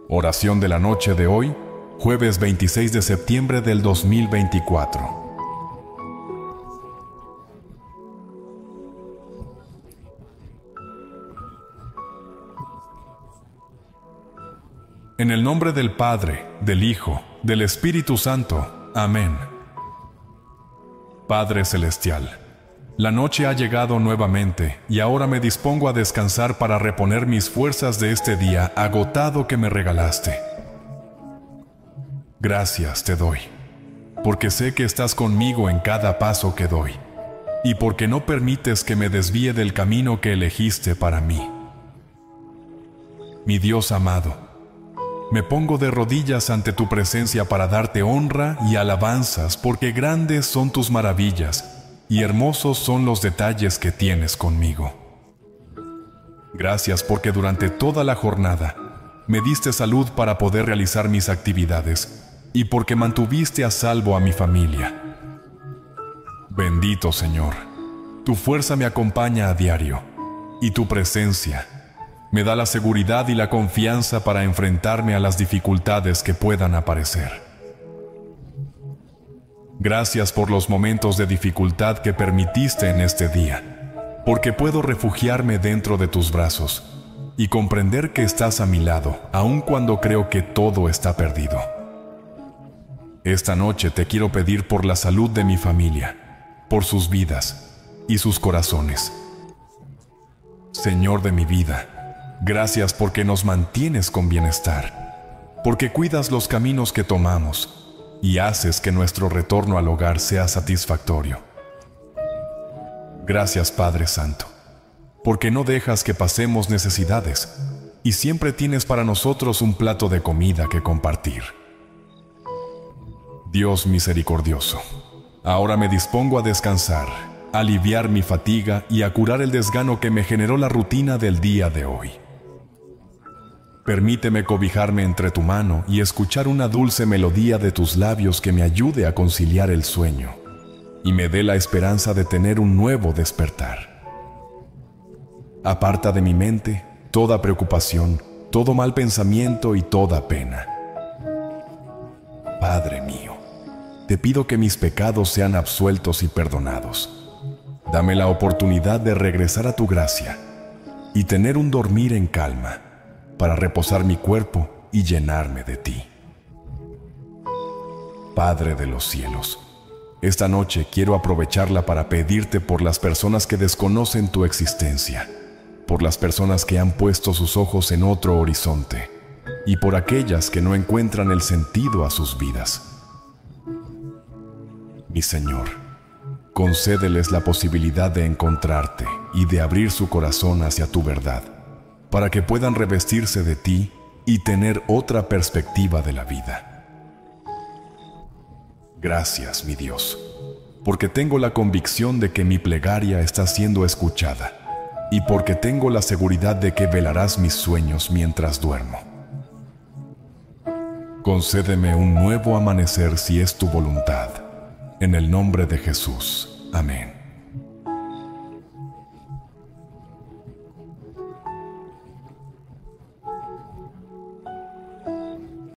Oración de la noche de hoy, jueves 26 de septiembre del 2024. En el nombre del Padre, del Hijo, del Espíritu Santo. Amén. Padre Celestial, la noche ha llegado nuevamente y ahora me dispongo a descansar para reponer mis fuerzas de este día agotado que me regalaste. Gracias te doy, porque sé que estás conmigo en cada paso que doy y porque no permites que me desvíe del camino que elegiste para mí. Mi Dios amado, me pongo de rodillas ante tu presencia para darte honra y alabanzas, porque grandes son tus maravillas y hermosos son los detalles que tienes conmigo. Gracias porque durante toda la jornada me diste salud para poder realizar mis actividades y porque mantuviste a salvo a mi familia. Bendito Señor, tu fuerza me acompaña a diario y tu presencia me da la seguridad y la confianza para enfrentarme a las dificultades que puedan aparecer. Gracias por los momentos de dificultad que permitiste en este día, porque puedo refugiarme dentro de tus brazos y comprender que estás a mi lado, aun cuando creo que todo está perdido. Esta noche te quiero pedir por la salud de mi familia, por sus vidas y sus corazones. Señor de mi vida, gracias porque nos mantienes con bienestar, porque cuidas los caminos que tomamos y haces que nuestro retorno al hogar sea satisfactorio. Gracias, Padre Santo, porque no dejas que pasemos necesidades y siempre tienes para nosotros un plato de comida que compartir. Dios misericordioso, ahora me dispongo a descansar, a aliviar mi fatiga y a curar el desgano que me generó la rutina del día de hoy. Permíteme cobijarme entre tu mano y escuchar una dulce melodía de tus labios que me ayude a conciliar el sueño y me dé la esperanza de tener un nuevo despertar. Aparta de mi mente toda preocupación, todo mal pensamiento y toda pena. Padre mío, te pido que mis pecados sean absueltos y perdonados. Dame la oportunidad de regresar a tu gracia y tener un dormir en calma, para reposar mi cuerpo y llenarme de ti. Padre de los cielos, esta noche quiero aprovecharla para pedirte por las personas que desconocen tu existencia, por las personas que han puesto sus ojos en otro horizonte y por aquellas que no encuentran el sentido a sus vidas. Mi Señor, concédeles la posibilidad de encontrarte y de abrir su corazón hacia tu verdad, para que puedan revestirse de ti y tener otra perspectiva de la vida. Gracias, mi Dios, porque tengo la convicción de que mi plegaria está siendo escuchada y porque tengo la seguridad de que velarás mis sueños mientras duermo. Concédeme un nuevo amanecer si es tu voluntad. En el nombre de Jesús. Amén.